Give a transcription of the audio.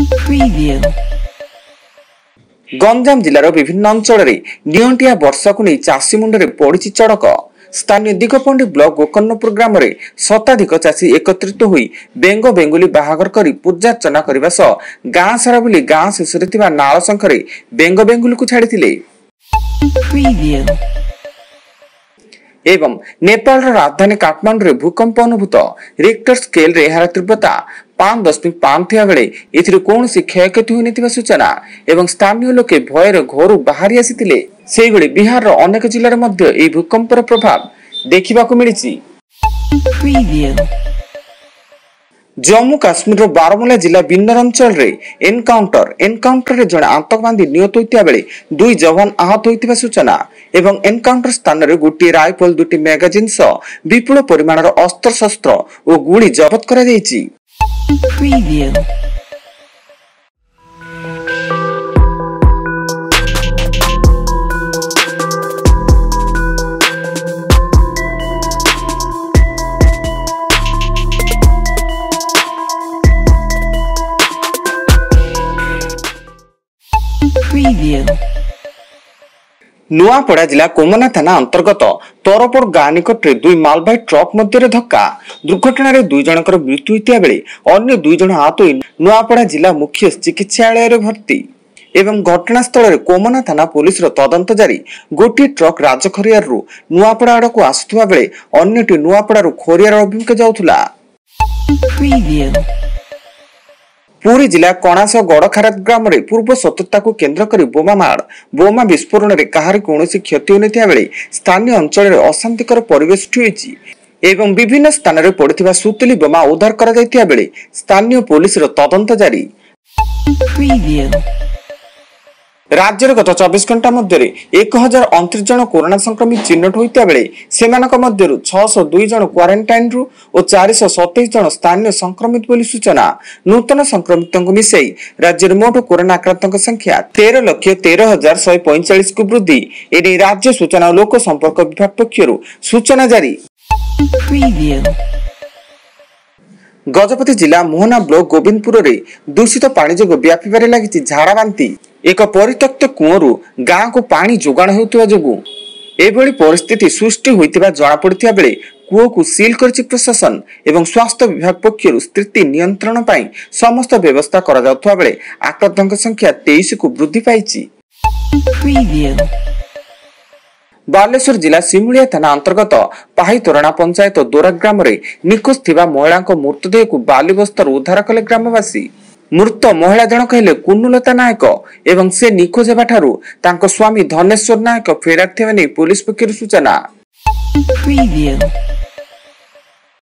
Preview. Ganjam जिलार विभिन्न अंचल में नियंटिया वर्षा को नहीं चाषी मुंडे पड़ी चड़क। स्थानीय दिगपंडी ब्लॉक गोकर्णपुर ग्राम में शताधिक चाषी एकत्रित होई बेंग बेंगुली बाहागर करी पूजार्चना करने सह गाँ सारा बुली गाँ शेष नाल शंखरे बेंग बेंगुली को छाड़ी एवं नेपाल राजधानी काठमांडू भूकंप अनुभूत। रिक्टर स्केल रे यार तीव्रता 5.5 थिया बेले एथिरे कोनोसी क्षयक्षति होइनथिबा सूचना एवं स्थानीय लोके भयर घरु बाहरी आसीथिले। सेहि बेले बिहार रो अनेक जिल्ला रे मध्ये एही भूकंपर प्रभाव देखिबाकू मिलिछि। जम्मू काश्मीर रो बारामूला जिला बिन्नर अंचल रे एनकाउंटर रे जण आतंकवादी निहत होइतिया बेले 2 जवान आहत होइतिबा सूचना एवं एनकाउंटर स्थान रे गोटी राइफल 2टी मैगजीन सह विपुल परिमाणर अस्त्र शस्त्र और गुली जब्त करा जायछि। नुआपड़ा जिला कोमना थाना अंतर्गत तरपड़ गाँ निकट 2 मालबाही ट्रक मध्य धक्का दुर्घटना 2 जनकर मृत्यु होता बेले अन्य 2 जन आहत होई नुआपड़ा जिला मुख्य चिकित्सालय भर्ती एवं घटनास्थल में कोमना थाना पुलिस तदंत जारी। गोटे ट्रक राजखरियार नुआपड़ा आड़ को आसुवा बेले अन्यटी नुआपड़ा खोरियार अभिमुखे जाउथुला। पुरी जिला कणास गड़खारात ग्राम रे पूर्व शत्रुता को केन्द्र कर बोमा विस्फोरण रे कहार कोनोसी क्षति होनथिया बेले स्थानीय अंचल रे अशांतिकर परिवेश होइछि एवं विभिन्न स्थान रे पड़िथिबा सुतली बोमा उद्धार करा जायतिया बेले स्थानीय पुलिस रो तदंत जारी। राज्य गत 24 घंटा मध्य 1029 जन कोरोना संक्रमित चिन्हट होता बेले सेमानक मध्यरु 602 जन क्वारंटाइन रु और 427 जन स्थानीय संक्रमित बोली सूचना। नूतन संक्रमितों को मिसाई राज्य मोट कोरोना आक्रांतों संख्या 13,13,145 को वृद्धि। एने राज्य सूचना और लोक संपर्क विभाग पक्षरु सूचना जारी। गजपति जिला मोहना ब्लॉक गोविंदपुर रे दूषित पानी जोग व्यापीबारे लागिछि झाड़ा बांती। एक परित्यक्त कुओरु गाँ को पानी जोगाण हेउथिबा जोगु एभली परिस्थिति सृष्टि होइतिबा जणा पड़िथिबा बेले कुओ को सील करछि प्रशासन एवं स्वास्थ्य विभाग पक्षरु स्थिति नियंत्रण पई समस्त व्यवस्था करा जाउथबा बेले आक्रांतक संख्या 23 को वृद्धि पाइछि। बालेश्वर जिला सिमुलिया थाना अंतर्गत पाही तोरणा पंचायत दोरा ग्राम रे निखोज थिबा महिला मृतदेह को बाली बस्तर उद्धार कले ग्रामवासी। मृत महिला जनक हेले कुन्नुलता नायक एवं से निखोज हेबा ठारू तांको स्वामी धनेश्वर नायक फेरार थिबा नै पुलिस पक्षरु सूचना।